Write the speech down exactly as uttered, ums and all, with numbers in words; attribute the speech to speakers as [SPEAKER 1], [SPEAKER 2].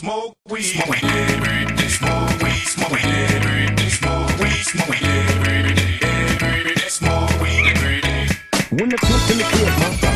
[SPEAKER 1] smoke weed, smoke weed every day, smoke weed, smoke weed every day, smoke weed, smoke weed every day, every day, smoke weed every day.
[SPEAKER 2] When the clip in the clip, huh?